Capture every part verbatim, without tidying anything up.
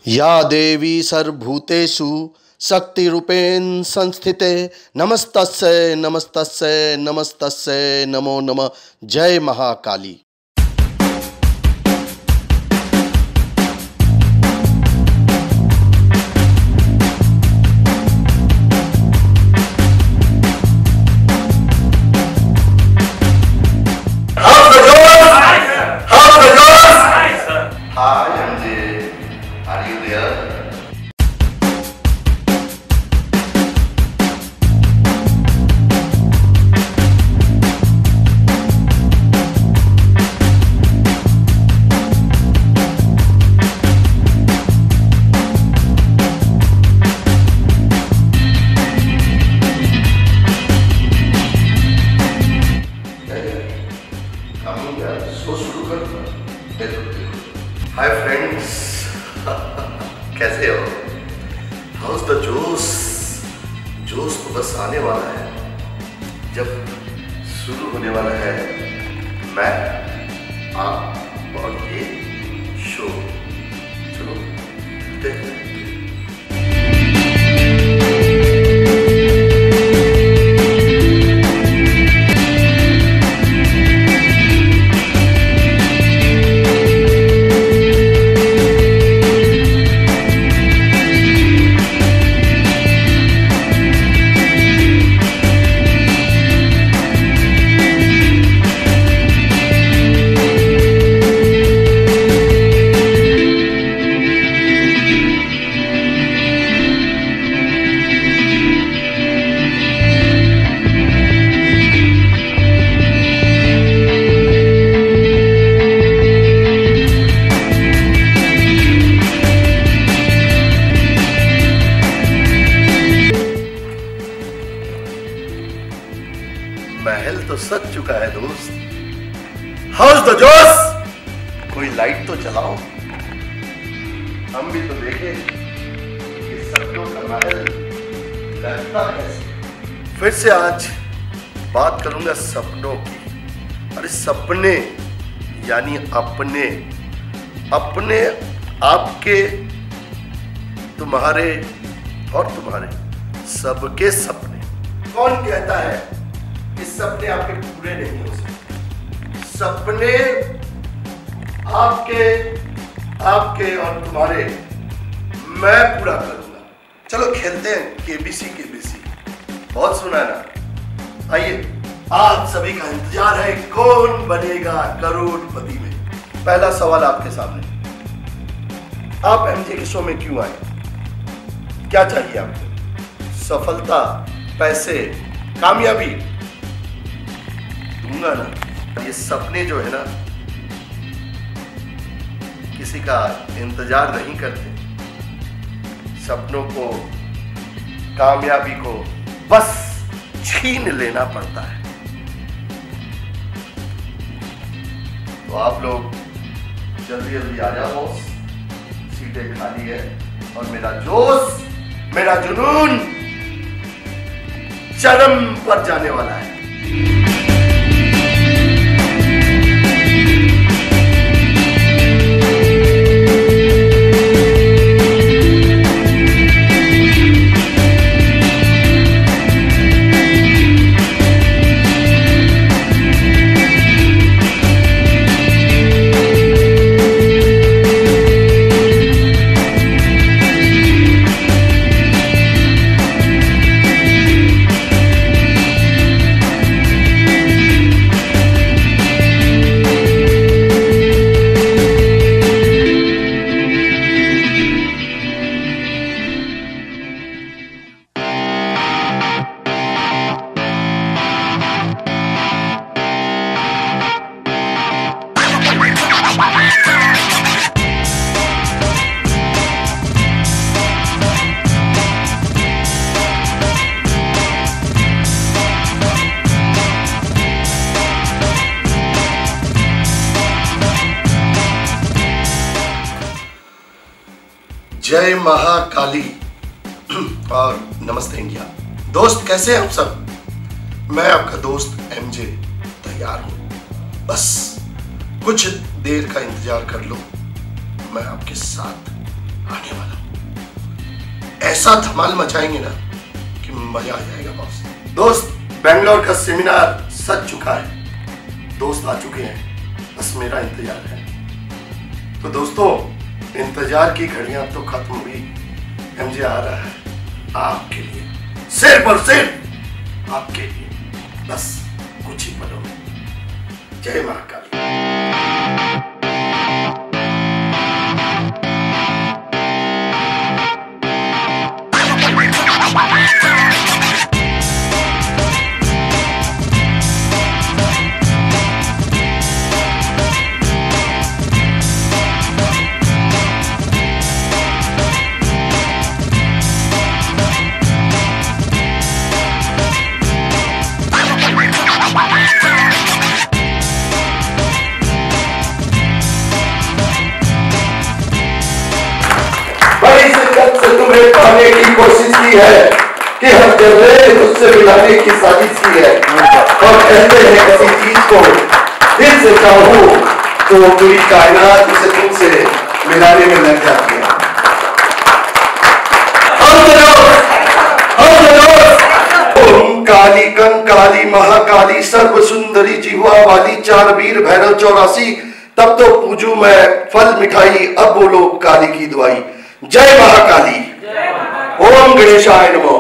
या देवी सर्वभूतेषु शक्तिरूपेण संस्थिते नमस्तस्यै नमस्तस्यै नमस्तस्यै नमो नमः। जय महाकाली। हाय फ्रेंड्स, कैसे हो? हाउस द जोश? जोश तो बस आने वाला है, जब शुरू होने वाला है मैं, आप और ये शो। चलो देखते हैं। महल तो सज चुका है दोस्त। हाउस द जोश? कोई लाइट तो चलाओ, हम भी तो देखें कि सपनों का महल लगता कैसे। फिर से आज बात करूंगा सपनों की। अरे सपने यानी अपने अपने आपके, तुम्हारे और तुम्हारे सबके सपने। कौन कहता है कि सपने आपके पूरे नहीं हो सकते? सपने आपके आपके और तुम्हारे मैं पूरा करूंगा। चलो खेलते हैं केबीसी केबीसी, बहुत सुना है ना। आइए, आप सभी का इंतजार है, कौन बनेगा करोड़पति में। पहला सवाल आपके सामने, आप एमजे के शो में क्यों आए? क्या चाहिए आपको? सफलता, पैसे, कामयाबी? दूंगा ना। ये सपने जो है ना, किसी का इंतजार नहीं करते। सपनों को, कामयाबी को बस छीन लेना पड़ता है। तो आप लोग जल्दी जल्दी आ जाओ, सीटें खाली है और मेरा जोश, मेरा जुनून चरम पर जाने वाला है। जय महाकाली और नमस्ते इंडिया। दोस्त कैसे हैं आप सब? मैं आपका दोस्त एमजे तैयार हूं। बस कुछ देर का इंतजार कर लो, मैं आपके साथ आने वाला ऐसा धमाल मचाएंगे ना कि मजा आ जाएगा बॉस। दोस्त, बेंगलोर का सेमिनार सज चुका है, दोस्त आ चुके हैं, बस मेरा इंतजार है। तो दोस्तों, इंतजार की घड़ियां तो खत्म हुई, एमजे आ रहा है आपके लिए, सिर पर सिर आपके लिए, बस कुछ ही पलों में। जय महाकाली। तुम्हें पाने की कोशिश की है कि हम जब उससे मिलाने की साजिश की है, और कहते हैं किसी चीज को दिल से चाहो तो पूरी कायनात उसे तुमसे मिलाने में लग जाती है। ओम काली कंकाली महाकाली सर्व सुंदरी जिह्वा वाली चार वीर भैरव चौरासी, तब तो पूजू मैं फल मिठाई, अब बोलो काली की दुआई। जय महाकाली। ओम गणेशाय नमो।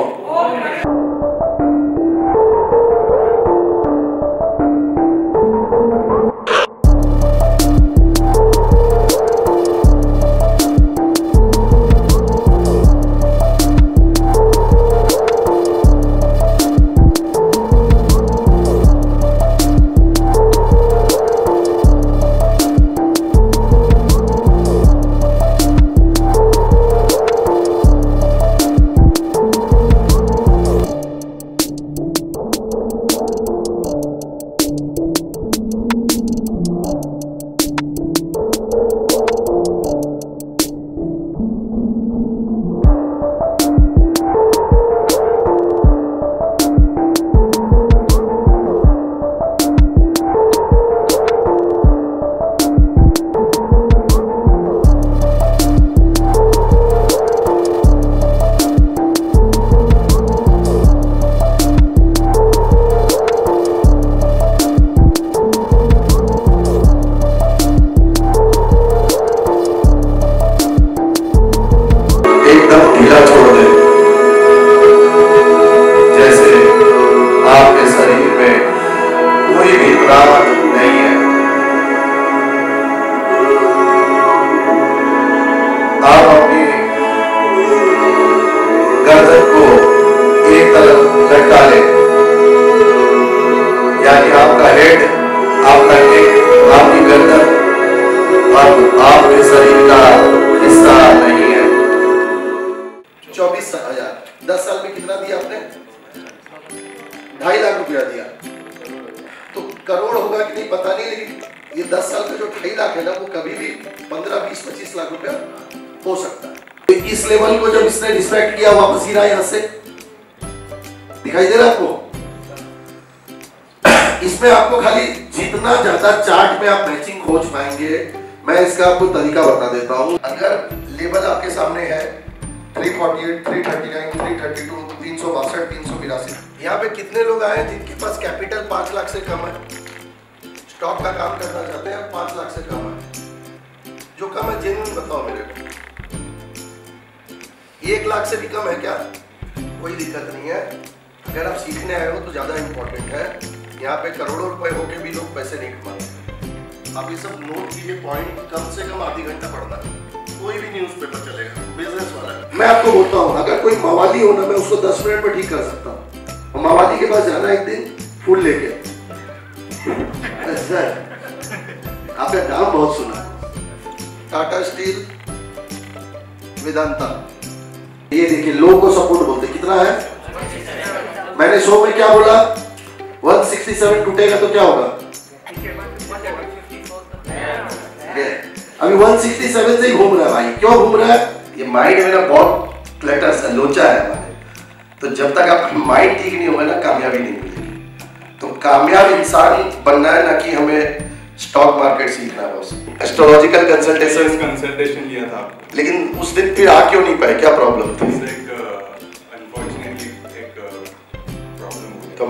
ढाई लाख रुपया दिया तो करोड़ होगा कि नहीं पता नहीं, लेकिन ये दस साल का जो ढाई लाख है ना, वो कभी भी पंद्रह बीस पच्चीस लाख रुपया हो सकता है। तो इस लेवल को जब इसने रिस्पेक्ट किया, वापस गिरा यहाँ से, दिखाई दे रहा है आपको? इसमें आपको खाली जितना ज्यादा चार्ट में आप मैचिंग खोज पाएंगे, मैं इसका आपको तरीका बता देता हूँ। अगर लेवल आपके सामने है तीन सौ अड़तालीस, तीन सौ उनतालीस, तीन सौ बत्तीस, तीन सौ बासठ, तीन सौ बिरासी, यहाँ पे कितने लोग आए जिनके पास कैपिटल पांच लाख से कम है, स्टॉक का काम करना चाहते हैं, पांच लाख से कम है? जो कम है जेन्युइन बताओ मेरे को। एक लाख से भी कम है क्या? कोई दिक्कत नहीं है, अगर आप सीखने आए हो तो ज्यादा इंपॉर्टेंट है। यहाँ पे करोड़ों रुपए होके भी लोग पैसे नहीं कमाते। आप ये सब नोट कीजिए, पॉइंट कम से कम आधी घंटा पढ़ना है, कोई भी न्यूज़पेपर चलेगा, बिजनेस वाला है। मैं आपको बोलता हूँ, अगर कोई मवाली हो ना, मैं उसको दस मिनट में ठीक कर सकता हूँ। मवाली के पास जाना एक दिन फूल लेके, सर आपने नाम बहुत सुना, टाटा स्टील, वेदांता, ये देखिए लोगों को सपोर्ट बोलते, कितना है? मैंने शो में क्या बोला? एक सौ सरसठ टूटेगा तो क्या होगा? अभी एक सौ सरसठ से ही घूम रहा है भाई। क्यों घूम रहा है? ये माइंड मेरा बहुत क्लटर सा लोचा है हमारे, तो जब तक आपका माइंड ठीक नहीं होगा ना, कामयाबी नहीं मिलेगी। तो कामयाब इंसान बनना है ना कि हमें स्टॉक मार्केट सीखना है। बस एस्ट्रोलॉजिकल कंसल्टेशन कंसल्टेशन लिया था, लेकिन उस दिन फिर आ क्यों नहीं पाए? क्या प्रॉब्लम थी? एक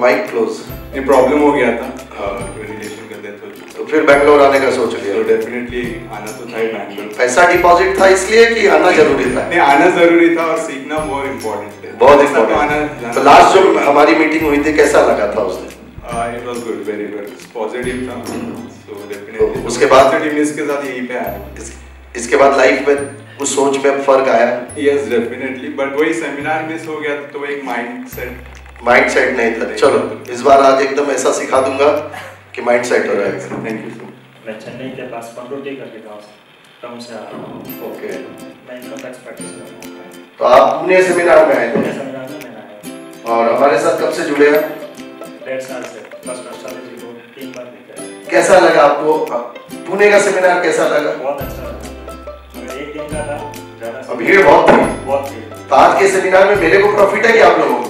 माइक क्लोज। ये प्रॉब्लम हो गया था रिलेशन करते तो, तो फिर बैंगलोर आने का सोच लिया? तो डेफिनेटली आना तो था ही बैंगलोर। पैसा डिपॉजिट था इसलिए कि आना जरूरी था? नहीं, आना जरूरी था और सीखना बहुत इम्पोर्टेंट है। बहुत इम्पोर्टेंट। तो लास्ट जो हमारी मीटिंग हुई थी कैसा लगा था उस दिन? It was good, very good, positive था। सो डेफिनेटली उसके बाद पॉजिटिवनेस के साथ यहीं पे आया। इस, इसके बाद लाइफ में कुछ सोच में फर्क आया? यस डेफिनेटली, बट वही सेमिनार मिस हो गया तो एक माइंड सेट माइंड सेट नहीं था। चलो इस बार आज एकदम ऐसा सिखा दूंगा कि माइंड सेट हो जाएगा। Thank you so much. मैं चेन्नई के पास पंडोटी करके गाँव से टाउन से आ रहा हूँ। ओके, मैं इनकम टैक्स प्रैक्टिस कर रहा हूँ। तो आप पुणे सेमिनार में आए थे? सेमिनार में मैं आया और हमारे साथ कब से जुड़े हैं? डेढ़ साल से। बस जी को तीन बार दिखा। कैसा लगा आपको पुणे का सेमिनार? कैसा लगा? बहुत अच्छा लगा। मगर एक दिन का था, ज़्यादा भीड़ बहुत थी। बहुत भीड़। तो आज के सेमिनार में मेरे को प्रॉफिट है कि आप लोगों को?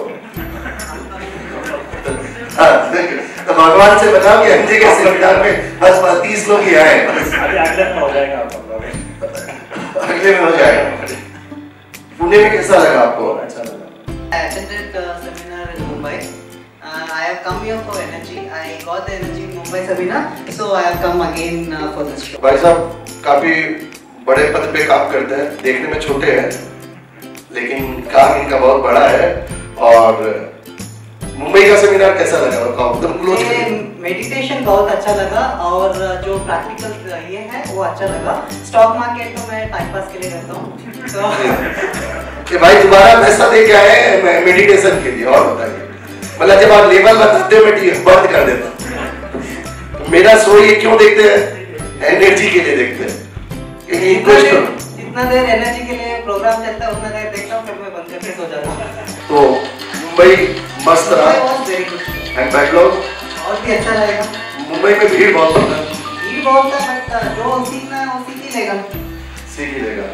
तो भगवान से बताओ कि अंजे के सेमिनार में बस तीस लोग ही आए। अभी अगले में हो जाएगा आपका। अगले में हो जाएगा। पुणे में कैसा लगा आपको? अच्छा लगा। I attended the seminar in Mumbai. Uh, I have come here for energy. I got the energy in Mumbai seminar, so I have come again uh, for this show. भाई साहब काफी बड़े पद पे काम करते हैं, देखने में छोटे हैं लेकिन काम इनका बहुत बड़ा है। और मुंबई का सेमिनार कैसा लगा? एकदम क्लोज। मेडिटेशन बहुत अच्छा लगा और जो प्रैक्टिकल ये है वो अच्छा लगा। स्टॉक मार्केट तो मैं टाइम पास के लिए करता हूँ तो कि भाई दोबारा पैसा दे के आए मेडिटेशन के लिए? और बताइए, मतलब जब आप लेवल बताते हो मैं बंद कर देता हूँ। मेरा शो ये क्यों देखते हैं? एनर्जी के लिए देखते हैं। जितना देर एनर्जी के लिए प्रोग्राम चलता है उतना देर देखता हूँ, फिर मैं बंद करके सो जाता हूँ। तो मुंबई मस्त रहा एंड बैंगलोर और भी अच्छा रहेगा। मुंबई में भीड़ बहुत होता है। भीड़ बहुत है बट जो सीखना है वो सीख ही लेगा। सीख ही लेगा।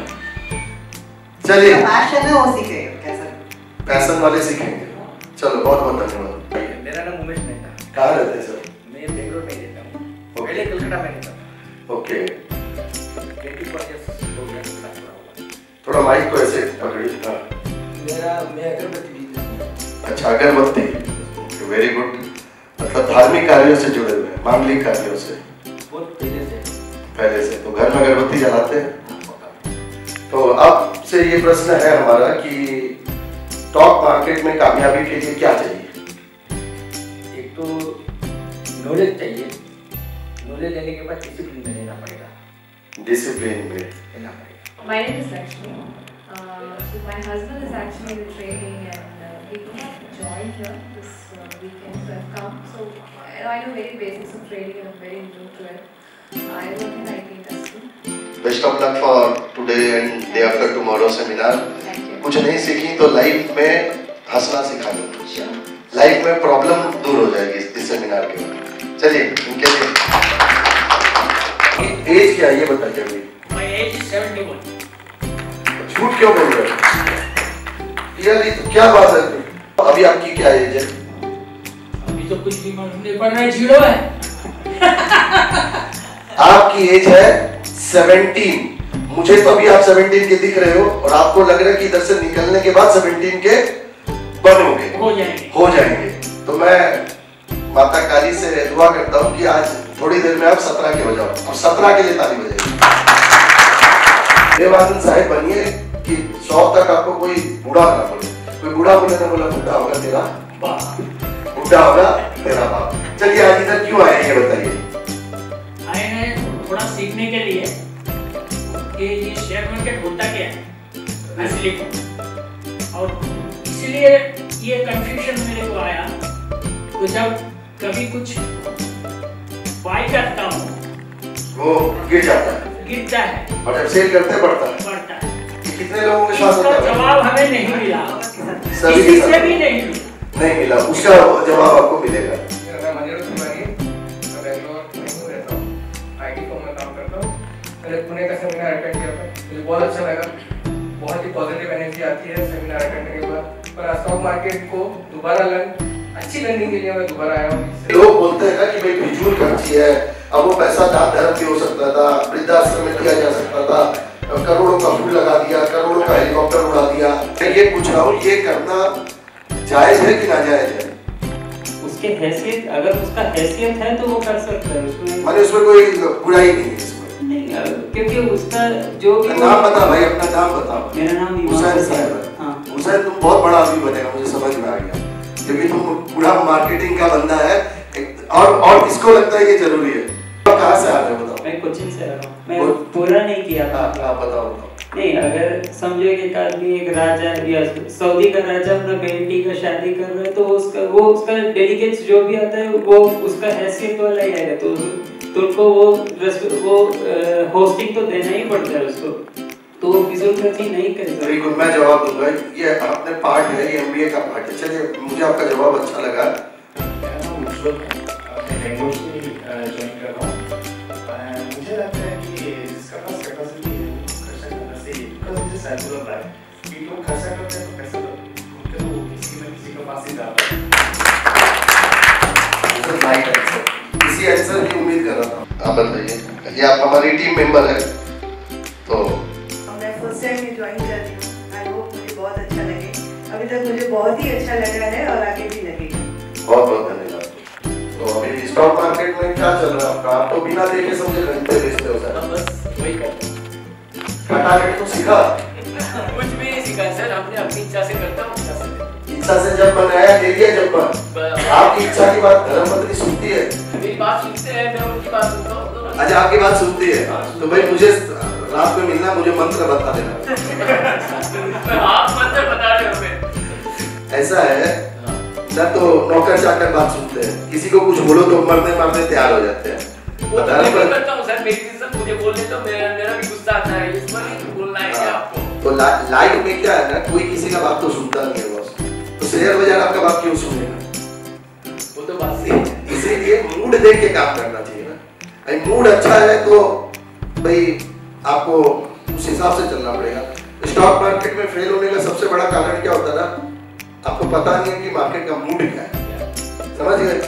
चलिए, पैशन है वो सीखेगा। कैसा पैशन वाले सीखेंगे। चलो बहुत बहुत धन्यवाद। मेरा नाम उमेश मेहता। कहाँ रहते हैं सर? मैं बेंगलोर में रहता हूँ। पहले कलकत्ता में रहता था। ओके, ट्वेंटी परसेंट हो गया क्लास हुआ। थोड़ा माइक को ऐसे पकड़िए। हाँ, मेरा मैं अगरबत्ती बिजनेस। अच्छा, अगरबत्ती, वेरी गुड। मतलब धार्मिक कार्यों से जुड़े हुए हैं, मांगलिक कार्यों से बहुत पहले से। पहले से तो घर में अगरबत्ती जलाते हैं। तो अब से ये प्रश्न है हमारा कि स्टॉक मार्केट में कामयाबी के लिए क्या चाहिए? एक तो नॉलेज चाहिए। नॉलेज लेने के बाद डिसिप्लिन में रहना पड़ेगा। डिसिप्लिन में रहना पड़ेगा। My name is Lakshmi. Uh, so my husband is actually in training and uh, we could have joined here this uh, weekend, so I've come. So I know very basics of trading and I'm very new to it. I work in I T industry. Best of luck for today and day after tomorrow seminar. Thank you. कुछ नहीं सीखी तो life में हंसना सिखा दो। Sure. Life में problem दूर हो जाएगी इस सेमिनार के बाद। चलिए इनके लिए एज क्या है ये बताइए अभी? My age is seventy-one. झूठ क्यों बोल रहे हो यार? ये तो क्या बात है? अभी आपकी क्या एज है? अभी तो कुछ भी मालूम नहीं पड़ रहा है, जीरो है। आपकी एज है सत्रह। मुझे तो अभी आप सत्रह के दिख रहे हो और आपको लग रहा है कि इधर से निकलने के बाद सत्रह के बनोगे, हो जाएंगे हो जाएंगे। तो मैं माता काली से दुआ करता हूँ कि आज थोड़ी देर में आप सत्रह के हो जाओ और सत्रह के लिए ताली बजाइए। देवानंद साहेब बनिए कि सौ तक आपको कोई बूढ़ा ना बोले। कोई बूढ़ा बोले ना बोला बुढ़ा होगा तेरा बाप, बुढ़ा होगा तेरा बाप। चलिए आज इधर क्यों आए ये बताइए। आए हैं थोड़ा सीखने के लिए कि ये शेयर मार्केट होता क्या है असली को, और इसलिए ये कंफ्यूजन मेरे को आया। तो जब कभी कुछ बाय करता हूँ वो गिर जाता है, गिरता है, और जब सेल करते बढ़ता है। बढ़ता है। कितने लोगों के साथ इसका होता है? जवाब हमें नहीं मिला, सभी के किसी साथ से भी नहीं मिला। नहीं मिला, उसका जवाब आपको मिलेगा। मेरा नाम अनिरुद्ध तिवारी, मैं बेंगलोर में रहता हूँ, आईटी फर्म में काम करता हूँ। मैंने पुणे का सेमिनार अटेंड किया था, मुझे बहुत अच्छा लगा। बहुत ही पॉजिटिव एनर्जी आती है सेमिनार अटेंड करने के बाद। पर स्टॉक मार्केट को दोबारा लर्न अच्छी लर्निंग के लिए मैं दोबारा आया हूँ। लोग बोलते हैं ना कि भाई फिजूल खर्ची है, अब वो पैसा दान धर्म भी हो सकता था, वृद्धाश्रम में दिया जा सकता था, करोड़ों का फूल लगा दिया, करोड़ों का हेलीकॉप्टर उड़ा दिया। मैं ये पूछ रहा हूँ, ये करना जायज है कि नाजायज है? उसके हैसियत, अगर उसका हैसियत है तो वो कर सकता है उसमें, माने उसमें कोई बुराई नहीं है इसमें। नहीं, क्योंकि उसका जो भी नाम बता भाई, अपना नाम बताओ। मेरा नाम हुसैन साहब। हाँ हुसैन, तुम बहुत बड़ा आदमी बनेगा, मुझे समझ में आ गया, क्योंकि तुम पूरा मार्केटिंग का बंदा है। और और किसको लगता है ये जरूरी है? कहाँ से आ रहे हो बताओ? मैं कोचिंग से आ रहा हूँ, मैं पूरा नहीं किया था। हाँ बताओ। नहीं, अगर समझो कि एक आदमी, एक राजा या सऊदी का राजा अपना बेटी का शादी कर रहा है तो उसका वो उसका डेलीगेट्स जो भी आता है वो उसका हैसियत वाला ही आएगा, तो तो उनको वो वो होस्टिंग तो देना ही पड़ता है उसको, तो वो फिजूलखर्ची नहीं कर सकते। बिल्कुल, मैं जवाब दूंगा। ये अपने पार्ट है, ये एमबीए का पार्ट है। चलिए, मुझे आपका जवाब अच्छा लगा। मुझे लगता है कि जिसका पास कैपेसिटी है खर्चा करना चाहिए, बिकॉज़ मुझे साइकोलॉजी रहा है कि लोग खर्चा करते हैं तो पैसे उनके तो किसी न किसी के पास ही जाता है। राइट आंसर, इसी आंसर की उम्मीद कर रहा था। आप बताइए, ये आप हमारी टीम मेंबर है, तो मैं फर्स्ट टाइम में ज्वाइन कर रही हूँ। आई होप मुझे बहुत अच्छा लगे, अभी तक मुझे बहुत ही अच्छा लगा है और आगे भी लगेगा। बहुत बहुत धन्यवाद। तो अभी स्टॉक मार्केट में क्या चल रहा है आपका? आप तो बिना देखे समझे खरीदते बेचते हो सर। बस वही करते हैं। फटाफट तो सीखा। कुछ भी नहीं सीखा सर, हमने अपनी इच्छा से करता हूँ। इच्छा से जब बनाया ले लिया जब बन। आपकी इच्छा की बात धर्मपत्नी सुनती है? मेरी बात सुनते हैं, मैं उनकी बात सुनता हूँ। अच्छा, आपकी बात सुनती है, तो भाई मुझे रात में मिलना, मुझे मंत्र बता देना। आप मंत्र बता रहे हो मैं। ऐसा है ना, तो नौकर चाकर बात सुनते हैं, किसी को कुछ बोलो तो मरने मारने तैयार हो जाते हैं। वो मैं भी करता हूँ सर, मेरी इज्जत मुझे बोलने तो मेरा मेरा भी गुस्सा आता है, इस पर ही बोलना है क्या आपको? तो ला, लाइफ में क्या है ना, कोई किसी का बात तो सुनता नहीं है बॉस, तो शेयर बाजार आपका बात क्यों सुनेगा? वो तो बात सही है। इसीलिए मूड देख के काम करना चाहिए ना। भाई मूड अच्छा है तो भाई आपको उस हिसाब से चलना पड़ेगा। स्टॉक मार्केट में फेल होने का सबसे बड़ा कारण क्या होता है ना, आपको पता नहीं है कि मार्केट का मूड क्या है। समझ गए?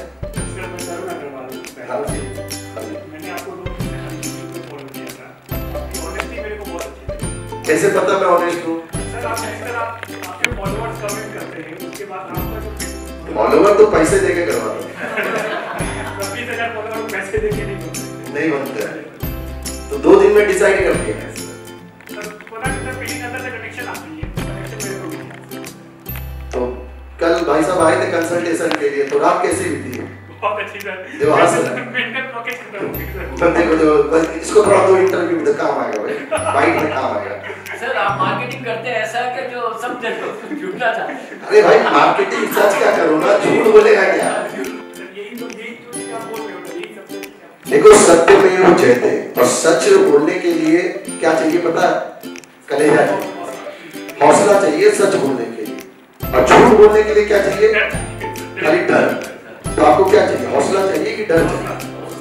मैंने आपको दो चीज़ फॉलो किया था, आपकी ऑनेस्टी मेरे को बहुत अच्छी लगी। कैसे पता मैं ऑनेस्ट हूँ? सर आप जिस तरह आपके फॉलोअर्स कमेंट करते हैं, उसके बाद आपका जो फॉलोवर तो पैसे देके करवाते हैं। बीस हजार फॉलोअर पैसे देके नहीं बनते। नहीं बनते हैं, तो दो दिन में डिसाइड कर दिया है। सर पता नहीं सर, मेरी नजर से कनेक्शन आती है, कनेक्शन मेरे को मिला। तो कल भाई साहब आए थे कंसल्टेशन के लिए, तो रात कैसी बीती? बहुत अच्छी सर। देखो हाँ सर, मेंटल ब्लॉकेज खत्म हो गई सर। बस देखो देखो, बस इसको थोड़ा दो इंटरव्यू में काम आएगा भाई, बाइट में काम आएगा। सर आप मार्केटिंग करते हैं ऐसा कि जो सब जगह झूठना चाहते हैं। अरे भाई मार्केटिंग सच क्या करो ना, झूठ बोलेगा क्या? यही तो यही जो आप बोल रहे हो, यही सब देखो सत्य में वो जयते, और सच बोलने के लिए क्या चाहिए पता है? कलेजा चाहिए, हौसला चाहिए सच बोलने के लिए, और झूठ बोलने के लिए क्या चाहिए? खाली डर। तो आपको क्या चाहिए, हौसला चाहिए कि डर चाहिए?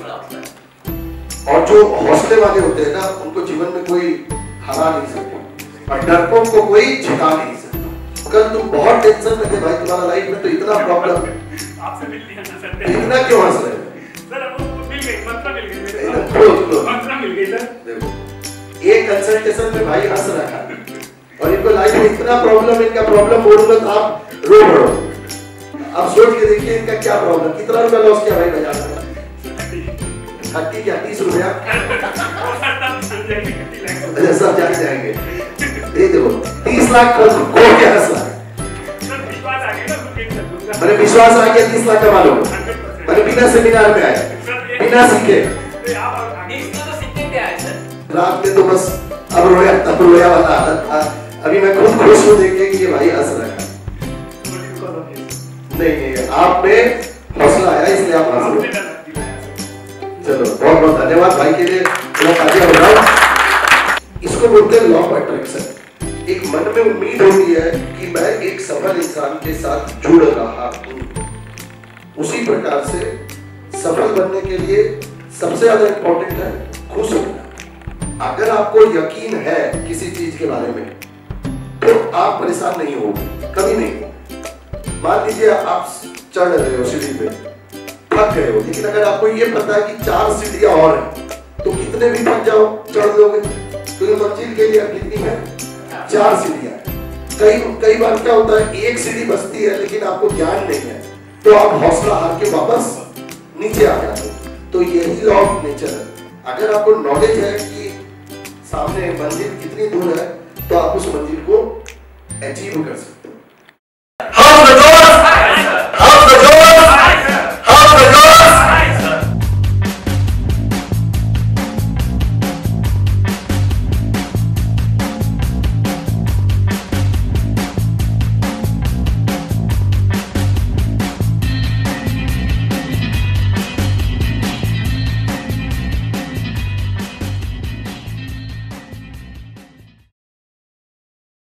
और जो हौसले वाले होते हैं ना, उनको जीवन में कोई हरा नहीं सकता, और डरपों को कोई झुका नहीं सकता। कल तुम बहुत टेंशन में थे भाई, तुम्हारा लाइफ में तो इतना प्रॉब्लम, आपसे मिल लिया ना सर। इतना क्यों हंस रहे हो? सर अब वो मिल गई, मंत्र मिल गई मेरे एकदम को। क्लोज क्लोज मंत्र मिल गई सर। देखो एक कंसल्टेशन में भाई हंस रहा है, और इनको लाइफ में इतना प्रॉब्लम, इनका प्रॉब्लम बोलूंगा तो आप रो रहे हो। अब सोच के देखिए इनका क्या प्रॉब्लम, कितना रुपया लॉस किया भाई बाजार में? थर्टी क्या तीस रुपया? अच्छा सब जान जाएंगे। ये देखो तीस लाख को क्या हंस रहा है? मैंने विश्वास आ गया, तीस लाख कमा लो। मैंने बिना सेमिनार में आए, बिना सीखे, रात में तो बस अब रोया तब रोया वाला हालत था। अभी मैं खुद खुश हूँ देख के कि ये भाई हंस रहा है। नहीं नहीं, आप में हौसला आया इसलिए आप हंस रहे हो। चलो बहुत बहुत धन्यवाद भाई के लिए, इसको बोलते हैं लॉ ऑफ अट्रैक्शन। एक मन में उम्मीद होती है कि मैं एक सफल इंसान के साथ जुड़ रहा हूं, उसी प्रकार से सफल बनने के लिए सबसे ज्यादा इंपॉर्टेंट है खुश होना। अगर आपको यकीन है किसी चीज के बारे में तो आप परेशान नहीं होगे, कभी नहीं। मान लीजिए आप चढ़ रहे हो सीढ़ी पे, थक गए हो, लेकिन अगर आपको ये पता है कि चार सीढ़ियां और हैं तो कितने भी थक जाओ चढ़ दोगे, क्योंकि मंजिल के लिए कितनी है? चार सीढ़ियां। कई कई बार क्या होता है एक सीढ़ी बचती है लेकिन आपको ज्ञान नहीं है, तो तो आप हौसला हार के वापस नीचे आ जाते हो। तो यही लॉ ऑफ नेचर है। अगर आपको नॉलेज है कि सामने मंजिल कितनी दूर है तो आप उस मंजिल को अचीव कर सकते हैं।